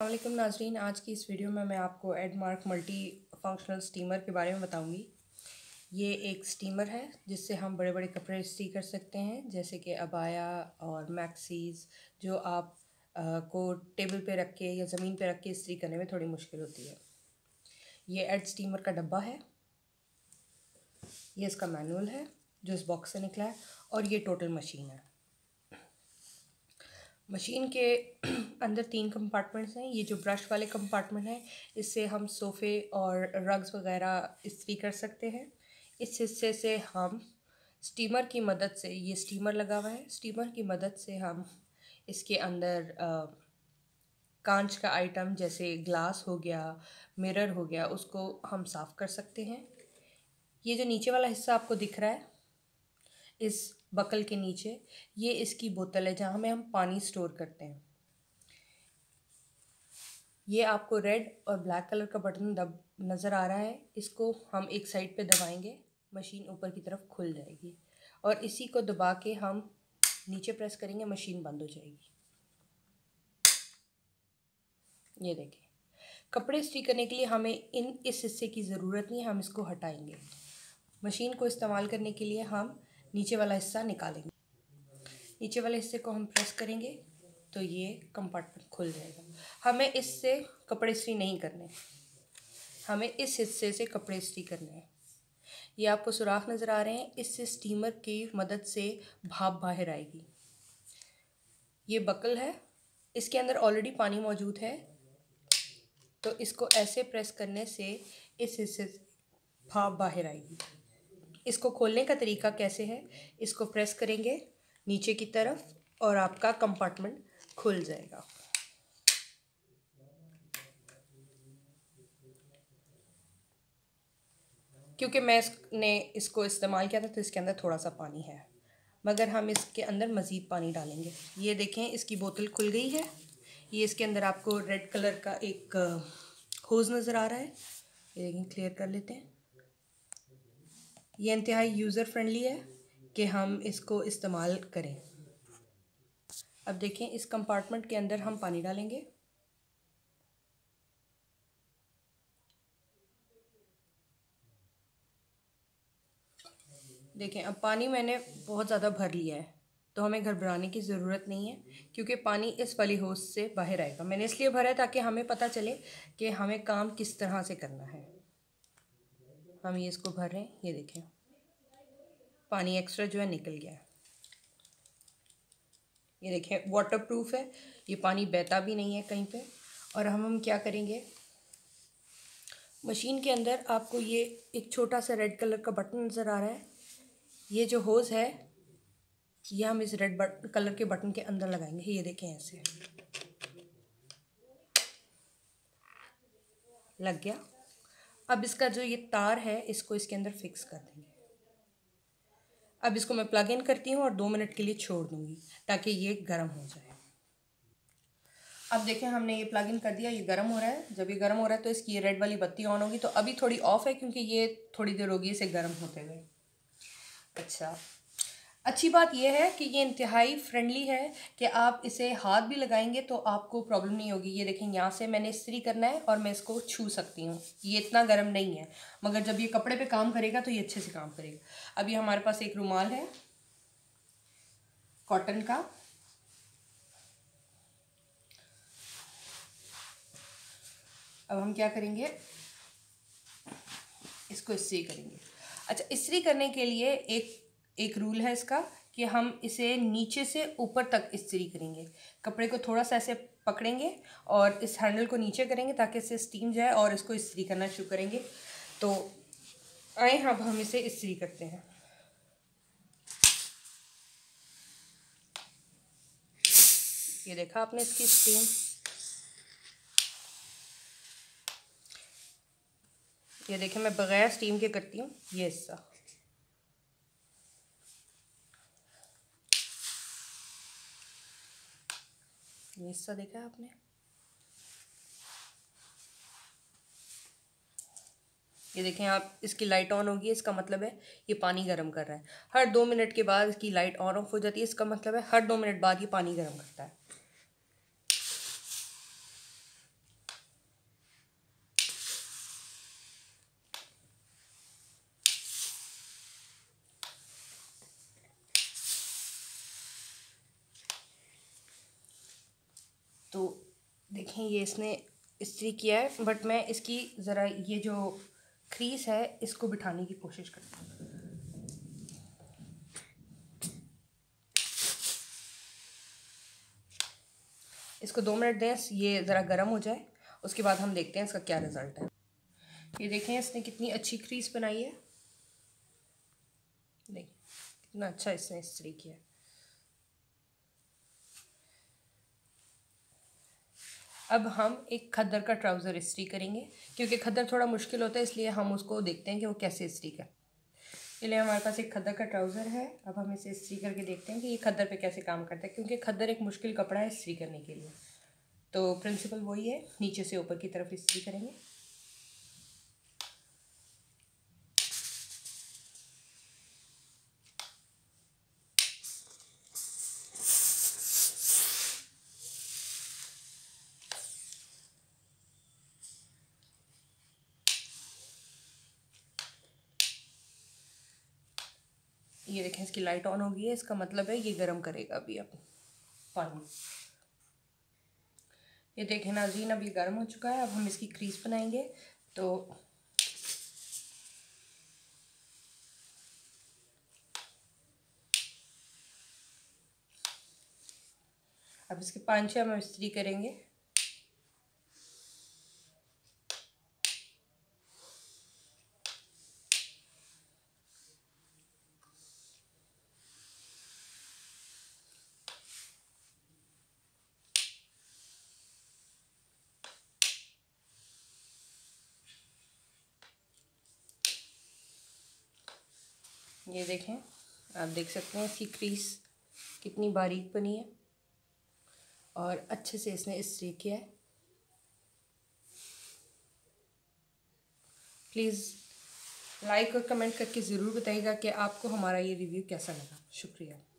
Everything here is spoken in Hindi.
वालेकुम नाजरीन, आज की इस वीडियो में मैं आपको एडमार्क मल्टी फंक्शनल स्टीमर के बारे में बताऊंगी। ये एक स्टीमर है जिससे हम बड़े बड़े कपड़े इस्त्री कर सकते हैं, जैसे कि अबाया और मैक्सीज़, जो आप को टेबल पे रख के या ज़मीन पे रख के इस्त्री करने में थोड़ी मुश्किल होती है। ये एड स्टीमर का डब्बा है, ये इसका मैनुअल है जो इस बॉक्स से निकला है, और ये टोटल मशीन है। मशीन के अंदर 3 कंपार्टमेंट्स हैं। ये जो ब्रश वाले कंपार्टमेंट हैं, इससे हम सोफ़े और रग्स वगैरह इस्त्री कर सकते हैं। इस हिस्से से हम स्टीमर की मदद से, ये स्टीमर लगा हुआ है, स्टीमर की मदद से हम इसके अंदर कांच का आइटम जैसे ग्लास हो गया, मिरर हो गया, उसको हम साफ़ कर सकते हैं। ये जो नीचे वाला हिस्सा आपको दिख रहा है, इस बकल के नीचे, ये इसकी बोतल है जहाँ में हम पानी स्टोर करते हैं। ये आपको रेड और ब्लैक कलर का बटन नज़र आ रहा है। इसको हम एक साइड पे दबाएंगे, मशीन ऊपर की तरफ खुल जाएगी, और इसी को दबा के हम नीचे प्रेस करेंगे, मशीन बंद हो जाएगी। ये देखें, कपड़े इस्त्री करने के लिए हमें इस हिस्से की ज़रूरत नहीं है, हम इसको हटाएंगे। मशीन को इस्तेमाल करने के लिए हम नीचे वाला हिस्सा निकालेंगे। नीचे वाले हिस्से को हम प्रेस करेंगे तो ये कंपार्टमेंट खुल जाएगा। हमें इससे कपड़े इस्त्री नहीं करने, हमें इस हिस्से से कपड़े इस्त्री करने हैं। ये आपको सुराख नज़र आ रहे हैं, इससे स्टीमर की मदद से भाप बाहर आएगी। ये बकल है, इसके अंदर ऑलरेडी पानी मौजूद है, तो इसको ऐसे प्रेस करने से इस हिस्से से भाप बाहर आएगी। इसको खोलने का तरीका कैसे है, इसको प्रेस करेंगे नीचे की तरफ और आपका कंपार्टमेंट खुल जाएगा। क्योंकि मैंने इसको इस्तेमाल किया था तो इसके अंदर थोड़ा सा पानी है, मगर हम इसके अंदर मज़ीद पानी डालेंगे। ये देखें, इसकी बोतल खुल गई है। ये इसके अंदर आपको रेड कलर का एक होज़ नज़र आ रहा है, ये देखें, क्लियर कर लेते हैं। ये इंतहाई यूज़र फ्रेंडली है कि हम इसको इस्तेमाल करें। अब देखें, इस कंपार्टमेंट के अंदर हम पानी डालेंगे। देखें, अब पानी मैंने बहुत ज़्यादा भर लिया है, तो हमें घबराने की ज़रूरत नहीं है, क्योंकि पानी इस वाली होज़ से बाहर आएगा। मैंने इसलिए भरा है ताकि हमें पता चले कि हमें काम किस तरह से करना है। हम ये इसको भर रहे हैं, ये देखें, पानी एक्स्ट्रा जो है निकल गया है। ये देखें, वाटर प्रूफ है, ये पानी बहता भी नहीं है कहीं पे। और हम क्या करेंगे, मशीन के अंदर आपको ये एक छोटा सा रेड कलर का बटन नज़र आ रहा है। ये जो होज़ है, ये हम इस रेड कलर के बटन के अंदर लगाएंगे। ये देखें, ऐसे लग गया। अब इसका जो ये तार है, इसको इसके अंदर फिक्स कर देंगे। अब इसको मैं प्लग इन करती हूँ और 2 मिनट के लिए छोड़ दूँगी ताकि ये गर्म हो जाए। अब देखें, हमने ये प्लग इन कर दिया, ये गर्म हो रहा है। जब ये गर्म हो रहा है तो इसकी ये रेड वाली बत्ती ऑन होगी। तो अभी थोड़ी ऑफ है क्योंकि ये थोड़ी देर होगी इसे गर्म होते हुए। अच्छा, अच्छी बात यह है कि ये इंतहाई फ्रेंडली है कि आप इसे हाथ भी लगाएंगे तो आपको प्रॉब्लम नहीं होगी। ये देखें, यहाँ से मैंने इस्त्री करना है और मैं इसको छू सकती हूँ। ये इतना गर्म नहीं है, मगर जब ये कपड़े पे काम करेगा तो ये अच्छे से काम करेगा। अभी हमारे पास एक रुमाल है कॉटन का, अब हम क्या करेंगे, इसको इस्त्री करेंगे। अच्छा, इस्त्री करने के लिए एक रूल है इसका कि हम इसे नीचे से ऊपर तक इस्त्री करेंगे। कपड़े को थोड़ा सा ऐसे पकड़ेंगे और इस हैंडल को नीचे करेंगे ताकि इससे स्टीम जाए, और इसको इस्त्री करना शुरू करेंगे। तो आए, अब हम इसे इस्त्री करते हैं। ये देखा आपने इसकी स्टीम। ये देखें, मैं बगैर स्टीम के करती हूँ ये हिस्सा। ये हिस्सा देखा है आपने। ये देखें आप, इसकी लाइट ऑन होगी, इसका मतलब है ये पानी गर्म कर रहा है। हर 2 मिनट के बाद इसकी लाइट ऑन ऑफ हो जाती है, इसका मतलब है हर 2 मिनट बाद ये पानी गर्म करता है। तो देखें ये इसने इस्त्री किया है, बट मैं इसकी ज़रा ये जो क्रीज है इसको बिठाने की कोशिश करती हूँ। इसको 2 मिनट दें, ये ज़रा गर्म हो जाए, उसके बाद हम देखते हैं इसका क्या रिज़ल्ट है। ये देखें इसने कितनी अच्छी क्रीज बनाई है, देखिए कितना अच्छा इसने इस्त्री किया है। अब हम एक खद्दर का ट्राउज़र इस्त्री करेंगे, क्योंकि खद्दर थोड़ा मुश्किल होता है, इसलिए हम उसको देखते हैं कि वो कैसे इस्त्री कर। इसलिए हमारे पास एक खद्दर का ट्राउज़र है। अब हम इसे इस्त्री करके देखते हैं कि ये खद्दर पे कैसे काम करता है, क्योंकि खद्दर एक मुश्किल कपड़ा है इस्त्री करने के लिए। तो प्रिंसिपल वही है, नीचे से ऊपर की तरफ इस्त्री करेंगे। ये देखें इसकी लाइट ऑन हो गई है, इसका मतलब है ये गर्म करेगा अभी अब पानी। ये देखें नाज़रीन, अब ये गर्म हो चुका है। अब हम इसकी क्रीज बनाएंगे। तो अब इसके 5-6 हम इस्त्री करेंगे। ये देखें, आप देख सकते हैं इसकी क्रीज कितनी बारीक बनी है और अच्छे से इसने इस्त्री किया है। प्लीज़ लाइक और कमेंट करके ज़रूर बताइएगा कि आपको हमारा ये रिव्यू कैसा लगा। शुक्रिया।